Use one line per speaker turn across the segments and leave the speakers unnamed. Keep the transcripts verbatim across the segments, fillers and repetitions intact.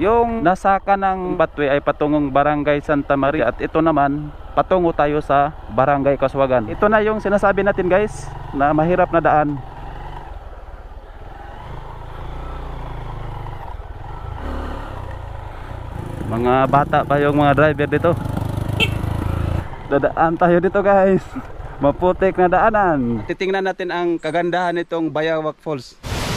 Yung nasa kanang pathway ay patungong Barangay Santa Maria at ito naman patungo tayo sa Barangay Kauswagan. Ito na yung sinasabi natin guys na mahirap na daan. Mga bata pa yung mga driver dito. Dadaan tayo dito guys. Maputik na daanan. Titingnan natin ang kagandahan nitong Bayawak Falls.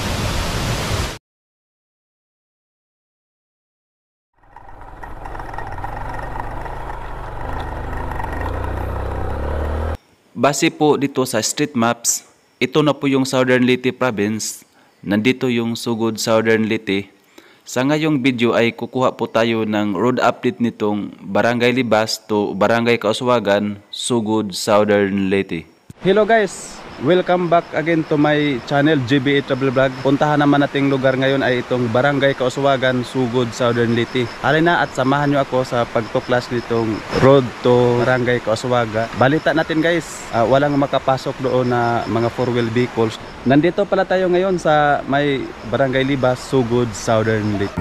Base po dito sa street maps, ito na po yung Southern Leyte Province. Nandito yung Sugod Southern Leyte. Sa ngayong video ay kukuha po tayo ng road update nitong Barangay Libas to Barangay Kauswagan, Sugod Southern Leyte. Hello guys! Welcome back again to my channel G B A Travel Vlog. Puntahan naman nating lugar ngayon ay itong Barangay Kauswagan, Sugod Southern Leyte. Halina at samahan nyo ako sa pagtuklas nitong road to Barangay Kauswagan. Balita natin guys, uh, walang makapasok doon na mga four wheel vehicles. Nandito pala tayo ngayon sa may Barangay Libas, Sugod Southern Leyte.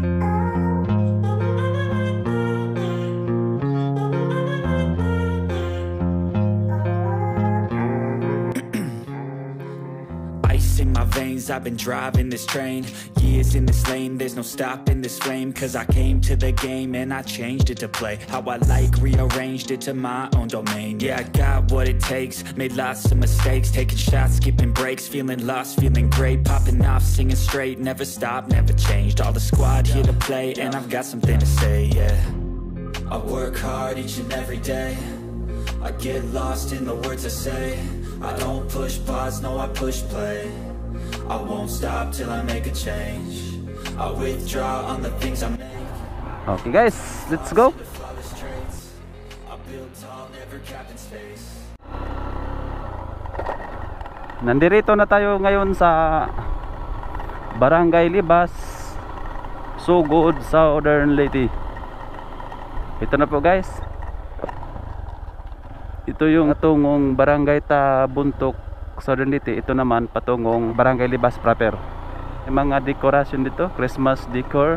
I've been driving this train, years in this lane, there's no stopping this flame. Cause I came to the game and I changed it to play how I like, rearranged it to my own domain. Yeah, I got what it takes, made lots of mistakes, taking shots, skipping breaks, feeling lost, feeling great, popping off, singing straight, never stopped, never changed. All the squad here to play and I've got something to say, yeah. I work hard each and every day, I get lost in the words I say. I don't push pause, no I push play. I won't stop till I make a change. I withdraw on the things I make.
Okay guys, let's go. Nandirito na tayo ngayon sa Barangay Libas, Sugod Southern Leyte. Ito na po guys. Ito yung tungong Barangay Tabuntok Southern Leyte. Ito naman patungong Barangay Libas proper. May mga dekorasyon dito, Christmas decor.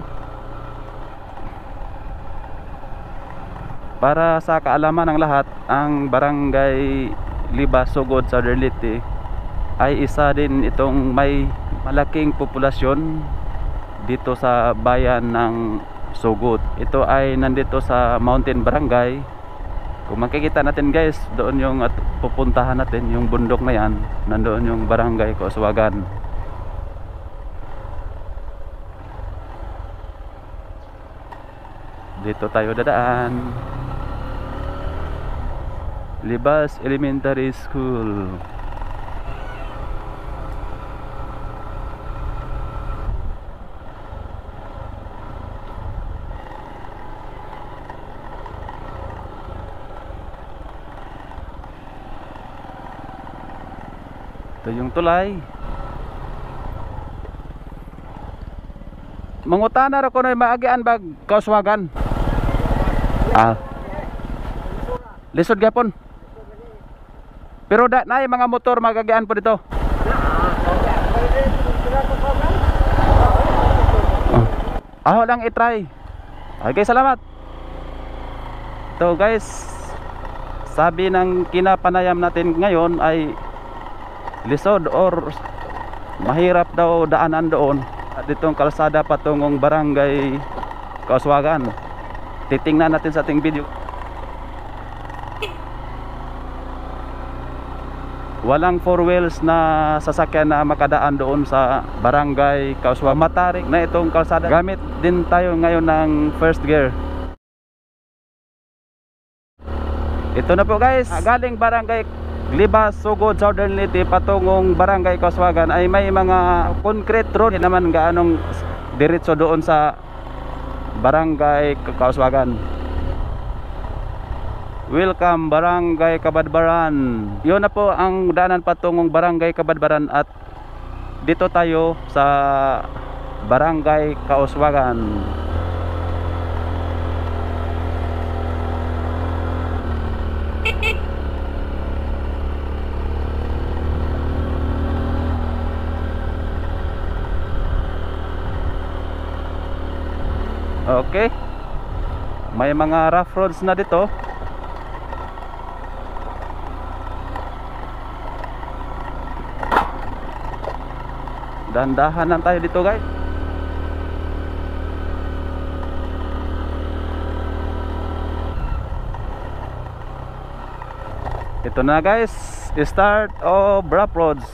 Para sa kaalaman ng lahat, ang Barangay Libas, Sugod Southern Leyte ay isa din itong may malaking populasyon dito sa bayan ng Sugod. Ito ay nandito sa Mountain Barangay. Kung makikita natin guys, doon yung at pupuntahan natin, yung bundok na yan, nandoon yung Barangay Kauswagan. Dito tayo dadaan. Libas Elementary School. Ito yung tulay. Mangutana ra ko na maagian bag Kauswagan. Ah. Lisod gapon. Pero da na mga motor magagian po dito. Oh. Aho lang i-try. Okay, salamat. Ito guys, sabi ng kinapanayam natin ngayon ay lisod or mahirap daw daanan doon at ditong kalsada patungong Barangay Kauswagan. Titingnan natin sa ating video. Walang four wheels na sasakyan na makadaan doon sa Barangay Kauswagan. Matarik na itong kalsada. Gamit din tayo ngayon ng first gear. Ito na po guys, galing Barangay Libas, Sugod Southern Leyte patungong Barangay Kauswagan ay may mga concrete road naman gaanong diretso doon sa Barangay Kauswagan. Welcome Barangay Kabadbaran. Yun na po ang daanan patungong Barangay Kabadbaran at dito tayo sa Barangay Kauswagan. Okay. May mga rough roads na dito. Dandahan lang tayo dito, guys. Ito na, guys, start of rough roads.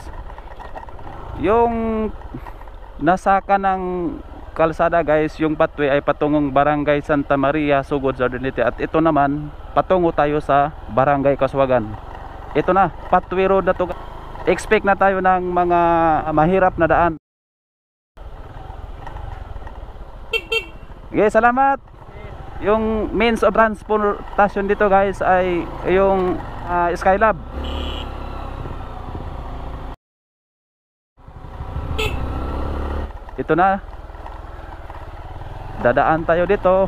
Yung nasa kanang kalsada, guys, yung pathway ay patungong Barangay Santa Maria, Sugod, Southern Leyte. At ito naman, patungo tayo sa Barangay Casuagan. Ito na, pathway road na to. Expect na tayo ng mga mahirap na daan. Okay, salamat. Yung means of transportation dito, guys, ay yung uh, Skylab. Ito na, dadaan tayo dito.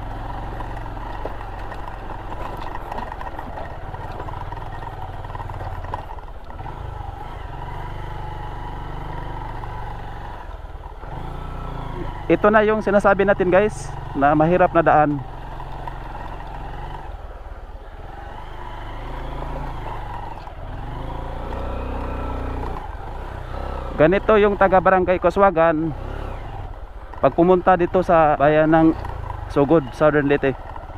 Ito na yung sinasabi natin, guys, na mahirap na daan. Ganito yung taga Barangay Casuagan pag pumunta dito sa bayan ng Sugod, Southern Leyte.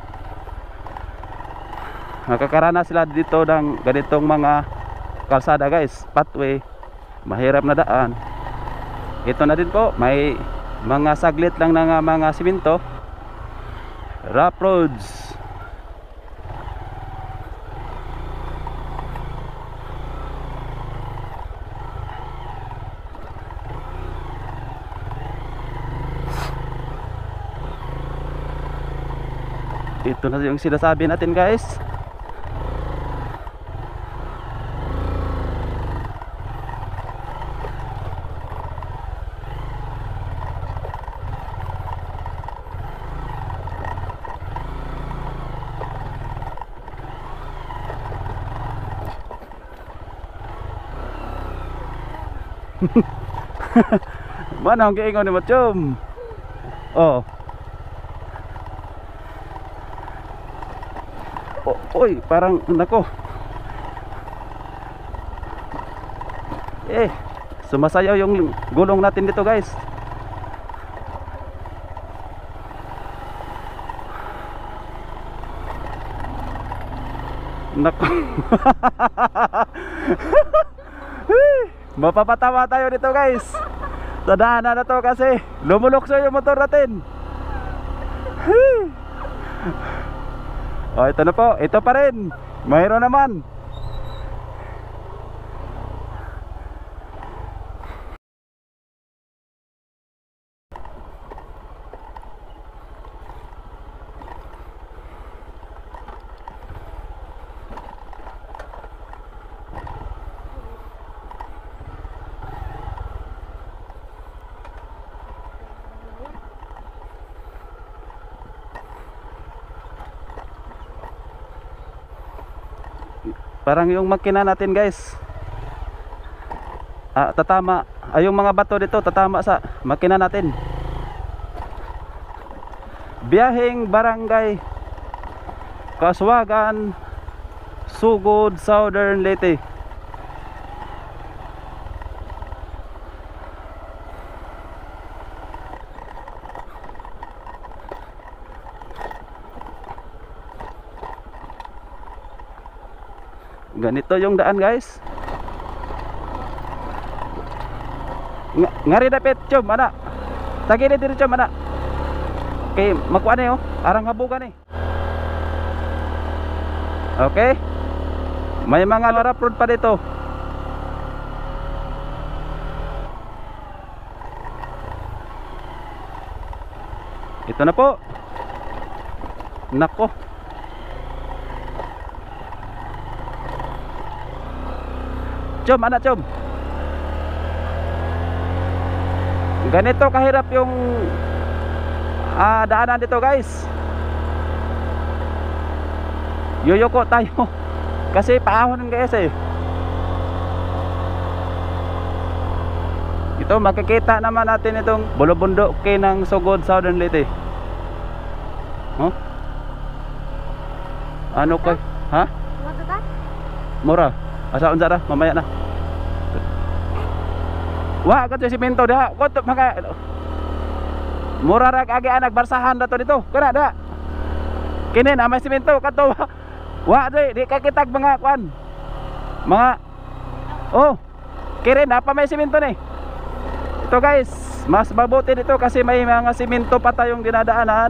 Nakakarana sila dito ng ganitong mga kalsada, guys, pathway, mahirap na daan. Ito na din po, may mga saglit lang ng mga simento, rough roads. Ito na yung sinasabi natin, guys. Mana ang giingon ni Machom? Oh. Oh, oy, parang nako. Eh, sumasayaw yung gulong natin dito, guys. Nako. Mapapatawa tayo dito, guys. Sa daanan na to kasi lumulukso yung motor natin. Oh, ito na po. Ito pa rin. Mayroon naman. Parang yung makina natin, guys, ah, tatama, ay yung mga bato dito tatama sa makina natin. Biyaheng Barangay Casuagan, Sugod, Southern Leyte. Ganito yung daan, guys. Ng ngari dapit, Chom, ana. Tagili diri, Chom, ana. Okay, makuha na yun. Arang habugan eh. Okay. May mga rough road pa dito. Ito na po. Nako. Chom, anak Chom. Ganito kahirap yung uh, daanan dito, guys. Yuyuko tayo kasi paahon, guys, eh. Ito makikita naman natin itong bulubundukin ng Sugod, Southern Leyte. Oh? Ano kay? Ha?
Ano ta?
Mura. Asa unsa ra? Mamaya na. Wa ka to simento da. Ko to maka mura ra agi anak barsahan dato dito. Kana da. Kini na may simento kadto. Wa di di ka kitag mga kwan. Mga oh. Kire na pa may simento ni. Ito guys, mas mabuti dito kasi may mga simento pa tayong dinadaanan.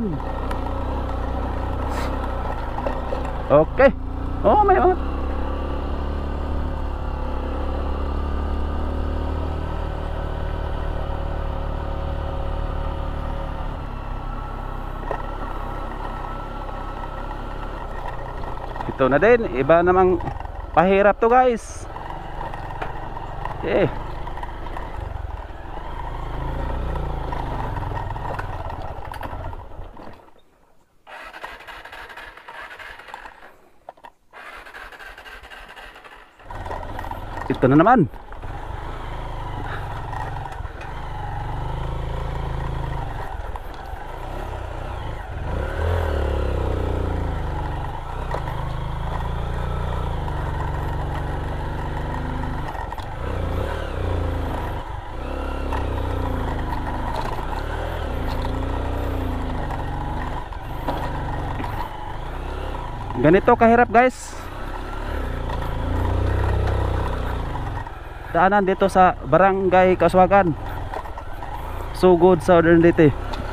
Okay. Oh, may mga ito na din, iba namang pahirap to guys. Eh. Ito na naman. Ganito kahirap guys daanan dito sa Barangay Kaswagan, Sugod, Southern Leyte.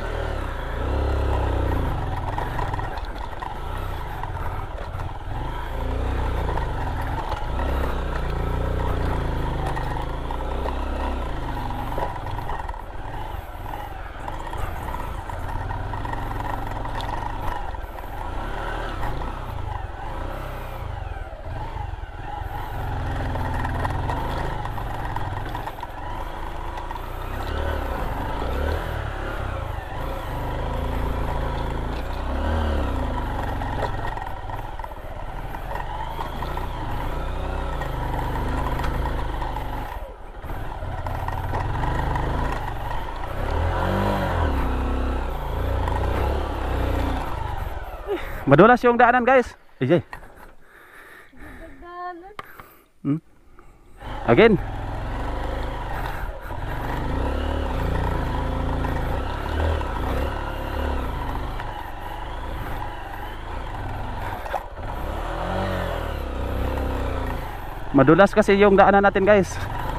Madulas yung daanan guys. Ejay. Hmm? Again. Madulas kasi yung daanan natin guys.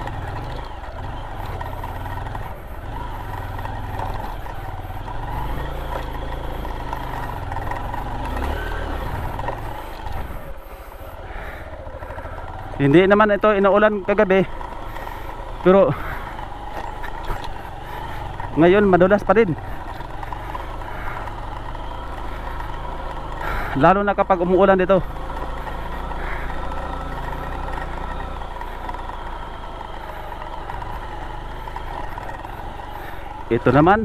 Hindi naman ito inuulan kagabi, pero ngayon madulas pa rin, lalo na kapag umuulan dito. Ito naman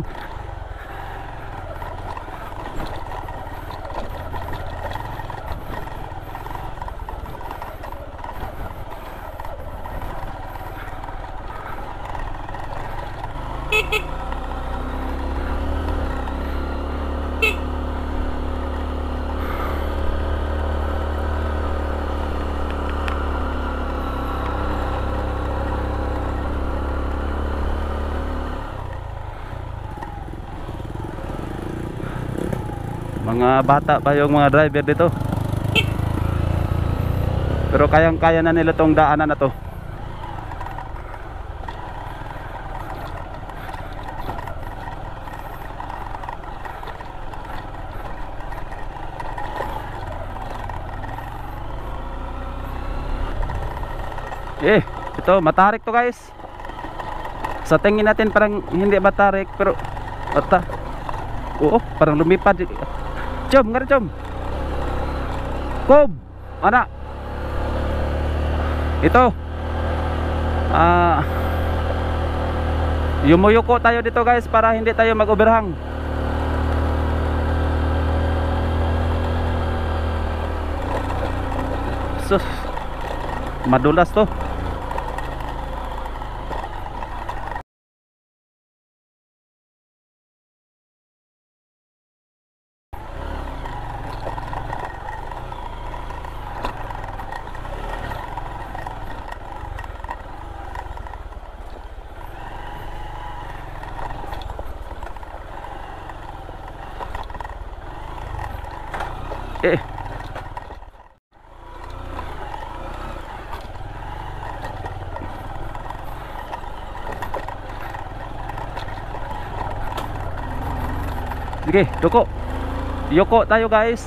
mga bata pa yung mga driver dito, pero kayang kaya na nila tong daanan na to. Eh, ito matarik to guys. Sa tingin natin parang hindi matarik, pero ata, oo, parang lumipad. Chom, ngari chom. Kob, anak. Ito. Ah, yumuyuko tayo dito guys para hindi tayo mag-overhang. Sus, madulas to. Eh. Sige, doko. Yoko tayo guys.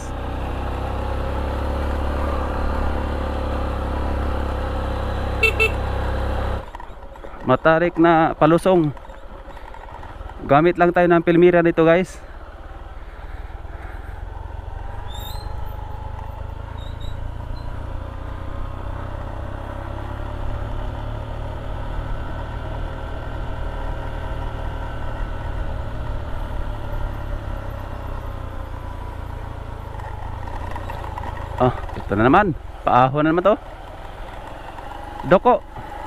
Matarik na palusong. Gamit lang tayo ng pilmira dito guys. Oh, ito na naman. Paahon na naman to. Doko.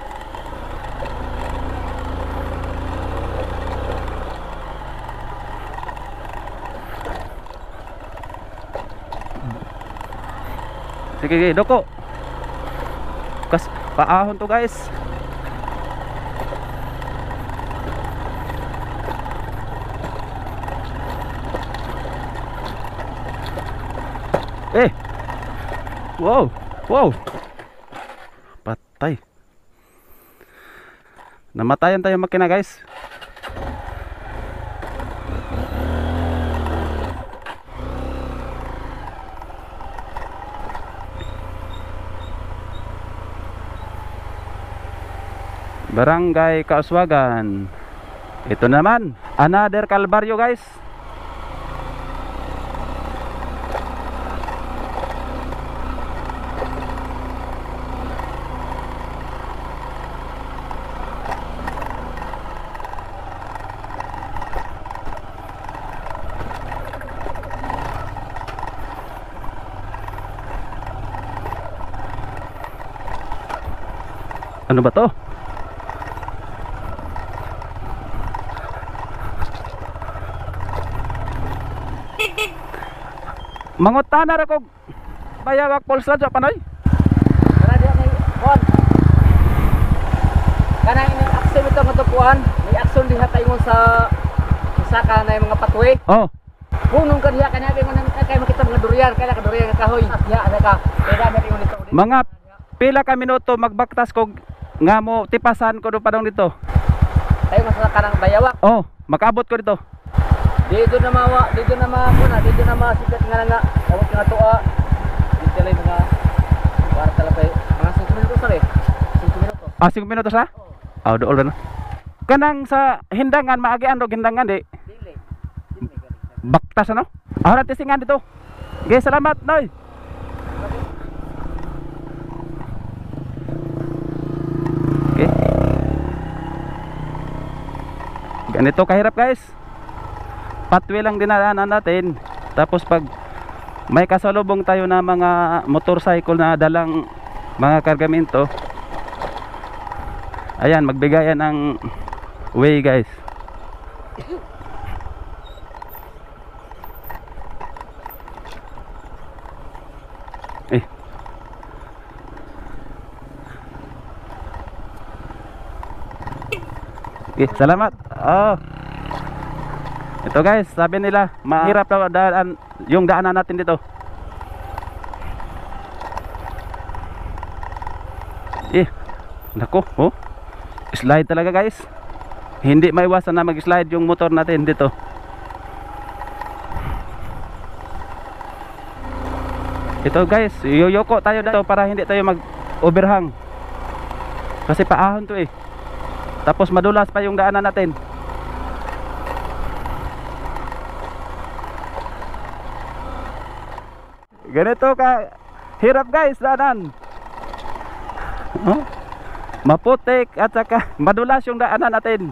Sige, sige, doko. Kas paahon to guys. Eh. Wow, wow. Patay. Namatayan tayo makina guys. Barangay Kauswagan. Ito naman, another kalbaryo guys. Ano ba to? Mangutana ra kog bayawak polsa sa panoy.
Kana diha may kon. Kana ini action ito nga tupuan, may action diha tayo sa isa ka na mga patwe.
Oh.
Punong ka diha kana kay man kay makita mga durian, kaya ka durian nga kahoy. Diha ana ka. Kaya na kay dito.
Mga pila ka minuto magbaktas kog nga mo tipasan ko do padong dito.
Tayo sa kanang bayawak.
Oh, makabot ko dito.
Dito na mawa, dito na ma kuna, dito na masikat nga nga. Awat nga tuwa. Dito lay mga para talaga mga five minutos sa eh. five minutos.
Ah, five minutos ha? Oh, dool na. Kanang sa hindangan maagian og hindangan di.
Dili. Dili galing.
Baktas ano? Ah, testingan dito. Okay, salamat noy. Okay. Ganito kahirap guys. Patwi lang dinadaanan natin. Tapos pag may kasalubong tayo na mga motorcycle na dalang mga kargamento, ayan, magbigayan ng way guys. Eh. Okay, salamat. Oh. Ito guys, sabi nila mahirap na daan yung daanan natin dito. Eh, nako, oh. Slide talaga guys. Hindi maiwasan na mag-slide yung motor natin dito. Ito guys, yoyoko tayo dito para hindi tayo mag-overhang. Kasi paahon to eh. Tapos madulas pa yung daanan natin. Ganito ka hirap guys daanan. Oh, maputik at saka madulas yung daanan natin.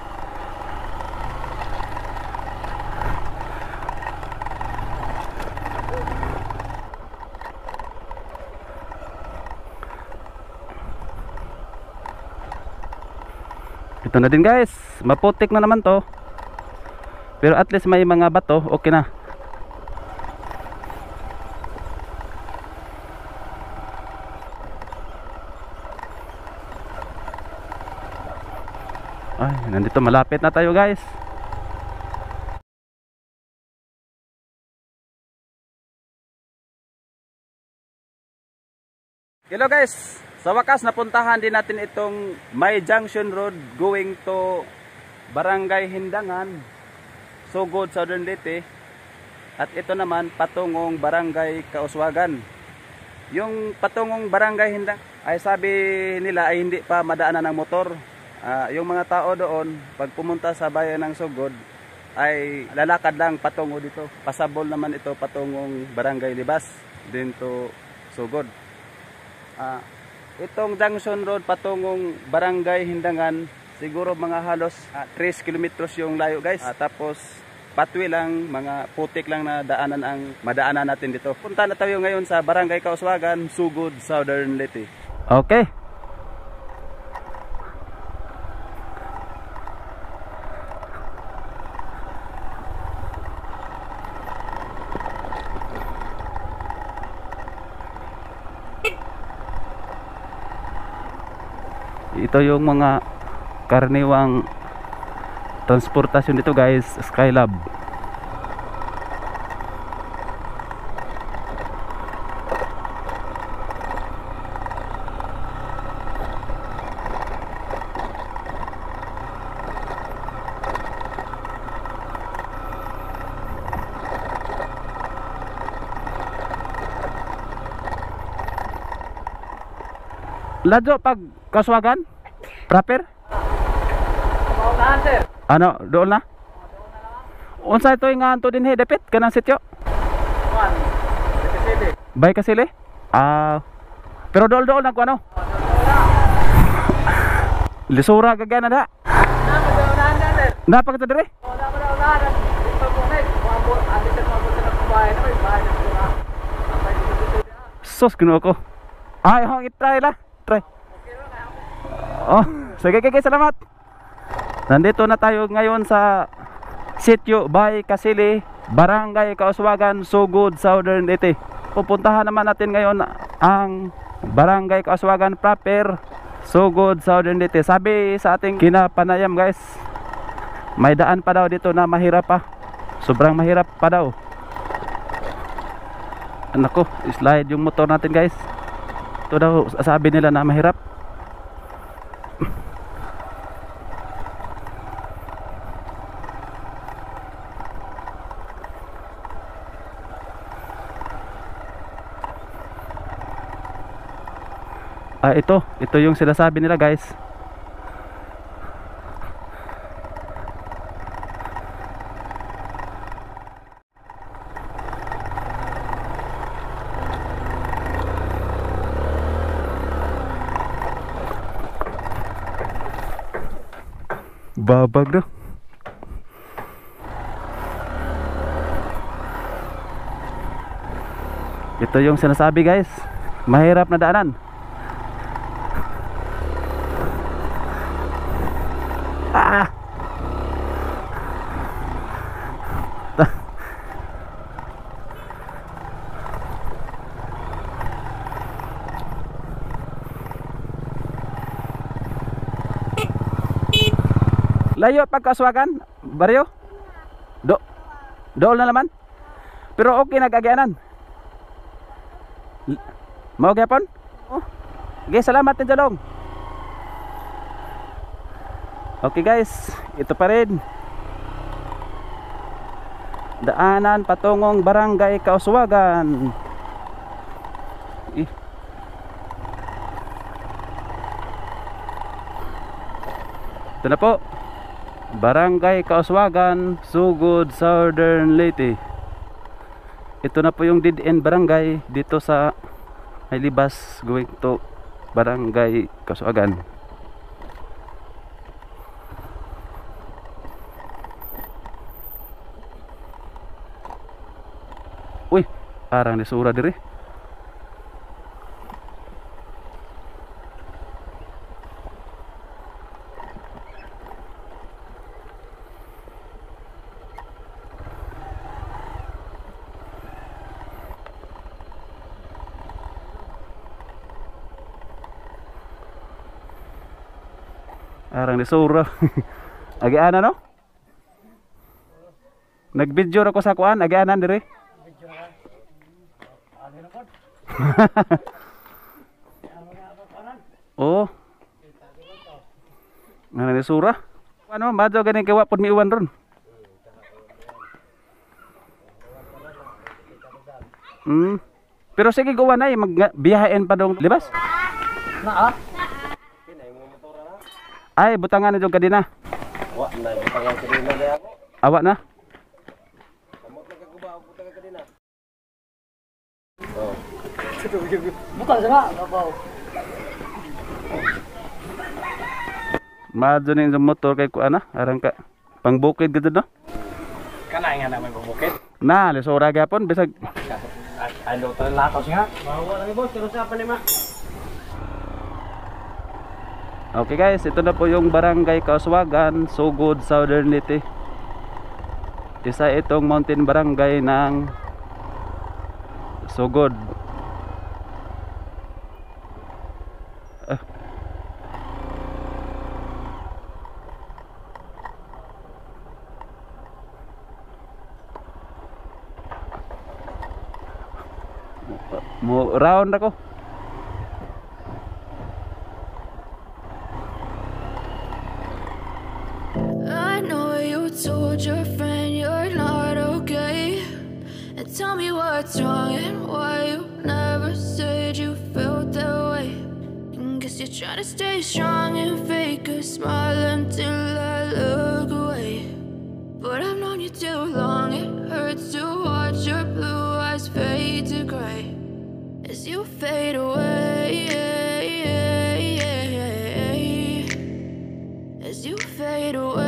Ito na din guys, maputik na naman to. Pero at least may mga bato, okay na. Ay, nandito malapit na tayo guys. Hello guys, sa wakas napuntahan din natin itong May Junction Road going to Barangay Hindangan, Sugod, Southern Leyte. At ito naman patungong Barangay Kauswagan. Yung patungong Barangay Hindang ay sabi nila ay hindi pa madaanan ng motor. Uh, yung mga tao doon pag pumunta sa bayan ng Sugod ay lalakad lang patungo dito. Pasabol naman ito patungong Barangay Libas din to Sugod. Uh, itong Junction Road patungong Barangay Hindangan siguro mga halos uh, three kilometers yung layo guys. Uh, tapos patwi lang, mga putik lang na daanan ang madaanan natin dito. Punta na tayo ngayon sa Barangay Kauswagan, Sugod, Southern Leyte. Okay. Ito yung mga karaniwang transportasyon dito guys, Skylab. Ladyo pag Kauswagan? Proper?
Paunahan sir.
Ano, doon na? Unsa ito yung nganto din he, depit kanang sityo?
Kuan. Kasili.
Bay kasili? Ah, pero dool-dool na ko ano? Lisura gagana da.
Paunahan na sir.
Napag ito dire?
Wala mo na unahan. Ito po na. Kuambot, andi sa mga sa bahay na may bahay na sura. Sampai dito dito.
Sus gino ko. Ay, hong i-try la. Try. Oh, sige, sige, salamat. Nandito na tayo ngayon sa sitio Bay Kasili, Barangay Kauswagan, Sugod, Southern Leyte. Pupuntahan naman natin ngayon ang Barangay Kauswagan proper, Sugod, Southern Leyte. Sabi sa ating kinapanayam guys, may daan pa daw dito na mahirap pa. Sobrang mahirap pa daw. Nako, slide yung motor natin guys. Ito daw sabi nila na mahirap. Ah, ito, ito yung sinasabi nila guys. Babag na. Ito yung sinasabi guys, mahirap na daanan. Ah. Layo pag Kauswagan, baryo. Do. Dool na naman. Pero okay nagagyanan. Mao gyapon? Oh. Okay, salamat din jalong. Okay guys, ito pa rin daanan patungong Barangay Kauswagan. Eh. Ito na po, Barangay Kauswagan, Sugod, Southern Leyte. Ito na po yung dead end barangay dito sa Libas going to Barangay Kauswagan. Uy, arang disura diri. Arang disura. Agiana no? Nag-video ako sa kuan, agianan diri. Oh. Nga ni sura. Ano, madyo ganing kay wapod mi uwan ron. Hmm. Pero sige guwan ay magbiyahen pa dong libas.
Na ah.
Ay butangan na jud kadina.
Wa na butangan kadina day ako.
Awa na.
Kamot na kagubaw butangan kadina.
Bukan sa nga, babaw.
Madyo ning sa motor kay kuan na, arang ka pangbukid gid no.
Kana nga na may bubukit.
Na, lisura gyapon bisag
Ano to lakaw siya? Mawa lang boss, pero sa pa ni ma.
Okay guys, ito na po yung Barangay Kauswagan, Sugod, Southern Leyte. Isa itong mountain barangay ng Sugod. Ah. Mo round ako.
I know you told your friend you're not okay, and tell me what's wrong and why you never said you felt that way. And guess you're trying to stay strong and fake a smile until I look away. But I've known you too long, it hurts to watch your blue eyes fade to gray as you fade away, as you fade away.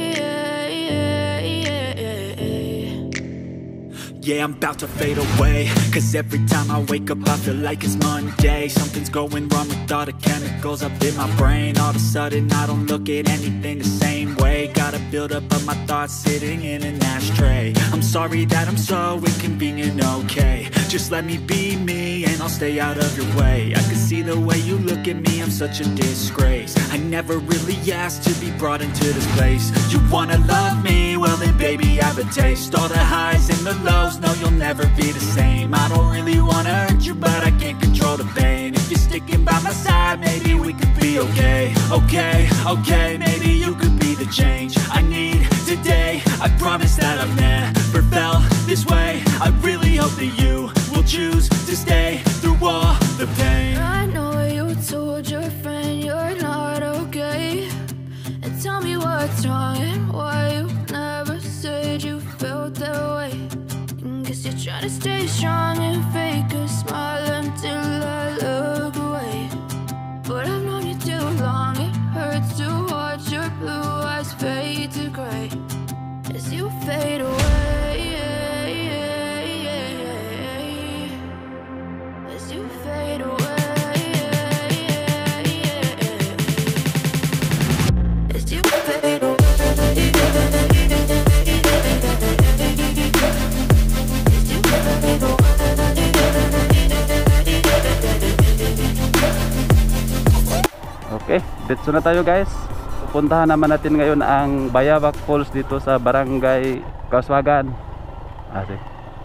Yeah, I'm about to fade away, cause every time I wake up I feel like it's Monday. Something's going wrong with all the chemicals up in my brain. All of a sudden I don't look at anything the same way. Gotta build up of my thoughts sitting in an ashtray. I'm sorry that I'm so inconvenient, okay. Just let me be me and I'll stay out of your way. I can see the way you look at me, I'm such a disgrace. I never really asked to be brought into this place. You wanna love me? Well then baby I have a taste. All the highs and the lows, no you'll never be the same. I don't really wanna hurt you but I can't control the pain. If you're sticking by my side maybe we could be okay. Okay, okay, maybe you could be the change I need today. I promise that I've never felt this way. I really hope that you will choose to stay through all the pain.
I know you told your friend you're not okay, and tell me what's wrong and why you never said you felt that way. And guess you're trying to stay strong and fake a smile until I look away. But I've known you too long, it hurts to watch your blue eyes fade to gray as you fade away, as you fade away, as you fade away.
Okay, dito na tayo guys. Pupuntahan naman natin ngayon ang Bayawak Falls dito sa Barangay Kauswagan. Ah, sige.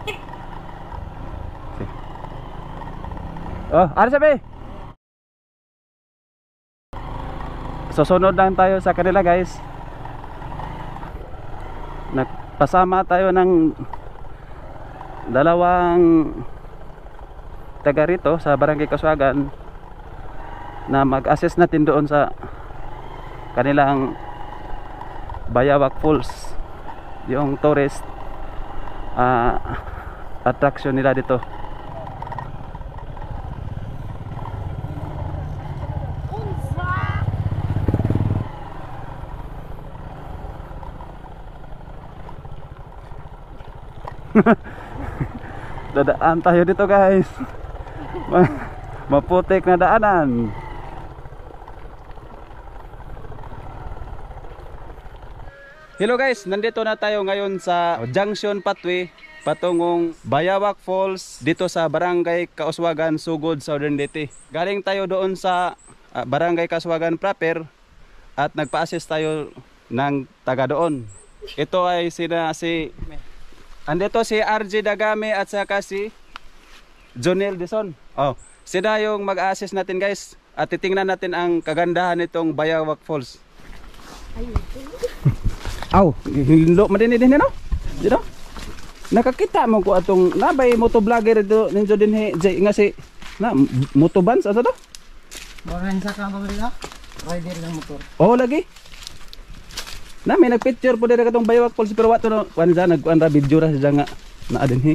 Sige. Oh, ano sabi? Susunod lang tayo sa kanila guys. Nagpasama tayo ng dalawang taga rito sa Barangay Kauswagan na mag-assess natin doon sa kanilang Bayawak Falls, yung tourist uh, attraction nila dito. Dadaan tayo dito guys. Maputik na daanan. Hello guys, nandito na tayo ngayon sa Junction Pathway patungong Bayawak Falls dito sa Barangay Kauswagan, Sugod, Southern Leyte. Galing tayo doon sa uh, Barangay Kauswagan proper at nagpa-assist tayo ng taga doon. Ito ay sina si andito si R J Dagame at saka si Jonel Dison. Oh, sila yung mag-assist natin guys. at titingnan natin ang kagandahan nitong Bayawak Falls. Aw, hindo madini din no? Dito. Nakakita mo ko atong nabay motovlogger dito ninyo din he nga si na motobans asa to?
Moran sa ka ba dito? Rider ng motor.
Oh lagi. Na may nagpicture po dito katong Bayawak Falls pero wato no kanza nagkuan ra video ra siya nga naa din he.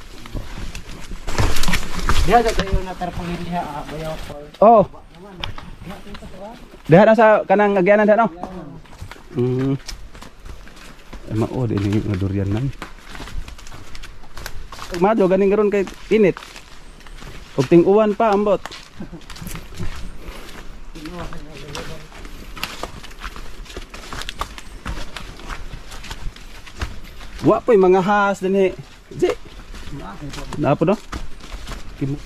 Diha sa tayo na tarpaulin diha Bayawak Falls.
Oh. Diha na sa kanang agyanan diha no. Mm. Ay mao din nga durian man. Madyo ganing karon kay init. Ug ting uwan pa ambot. Wa po'y mga has din he. Di. Na po no? Kimo.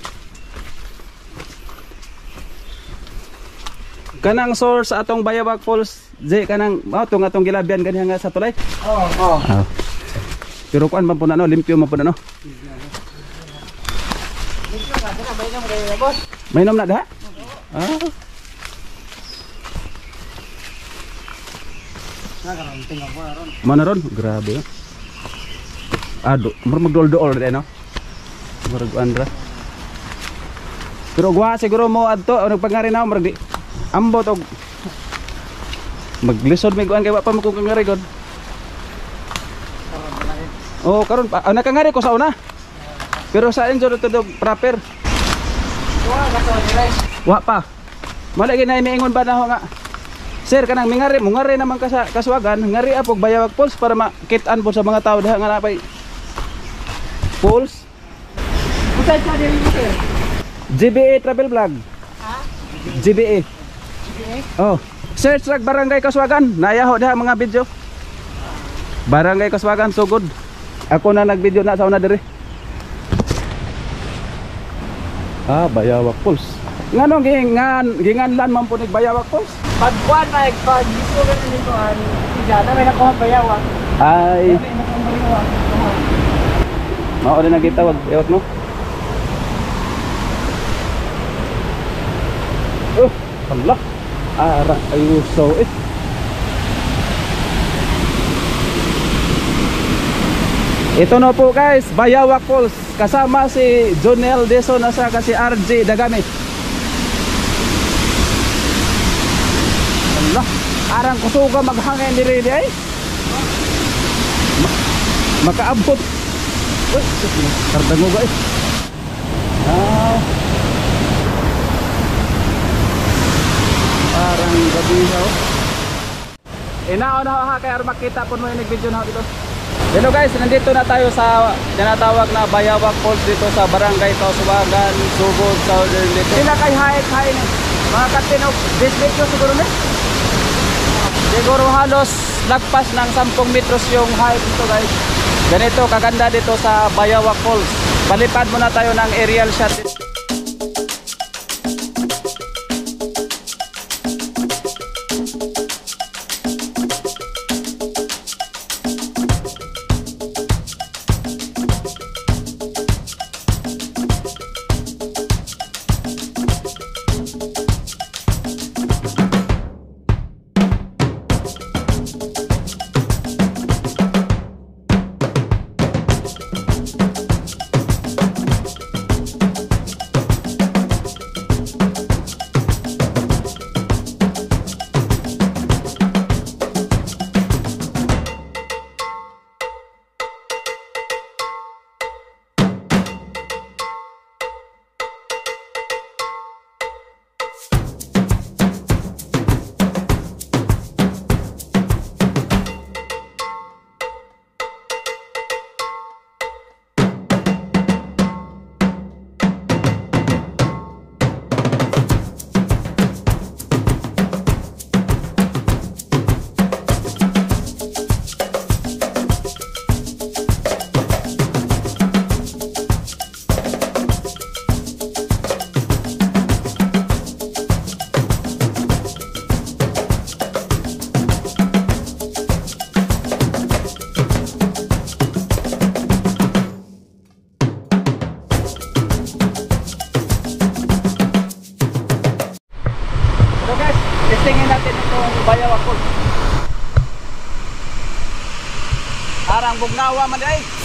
Kanang source sa atong Bayawak Falls, di kanang mao tong atong gilabyan ganiha nga sa tulay.
Oo, oo.
Oh. Pero kuan man po na no, limpyo man po na no. May nom na da? Ah. Mana ron? Grabe. Ado, mar magdol-dol rin no. Murag andra. Pero gwa siguro mo adto nagpangari na murag di. Ambot og maglisod may kuan kay wa pa mo kung kangari god. Oh, karon pa ah, nakangari ko sa una. Pero sa inyo dito do proper.
Wa gato dire.
Wa pa. Malagi na miingon ba na ho nga. Sir kanang mingari mo ngari naman ka sa Kaswagan, ngari apog Bayawak Falls para makit-an po sa mga tao diha nga napay falls.
Usay sa diri sir.
G B A Travel Vlog.
Ha?
G B A. Oh, search rag Barangay Kaswagan. Nayaho diha mga video. Barangay Kaswagan so good. Ako na nag-video na sa una diri. Ah, Bayawak Falls. Ngano gingan ginganlan man po ni Bayawak Falls?
Pagkuan na pag dito ka nito an siya na may nakuha Bayawak.
Ay,
May nakuha Bayawak.
mao rin nagitawag Bayawak no. Oh, Allah. Ara ayo so it. Ito na po guys, Bayawak Falls. Kasama si Jonel Deso nasa kasi R J Dagami. Allah, arang kusuga maghangin diri di ay. Ma makaabot. Uy, kardango guys. Ah. Parang gabi siya oh. Inaon na ha kaya makita po mo yung nag-video na dito. Hello guys, nandito na tayo sa tinatawag na Bayawak Falls dito sa Barangay Kaswagan, Sugod, Southern dito. Sila kay hike-hike ni mga katinog, district ko siguro na. Siguro halos lagpas ng sampung metros yung height dito guys. Ganito kaganda dito sa Bayawak Falls. Palipad muna tayo ng aerial shot dito.
Parang bugnawa man ay.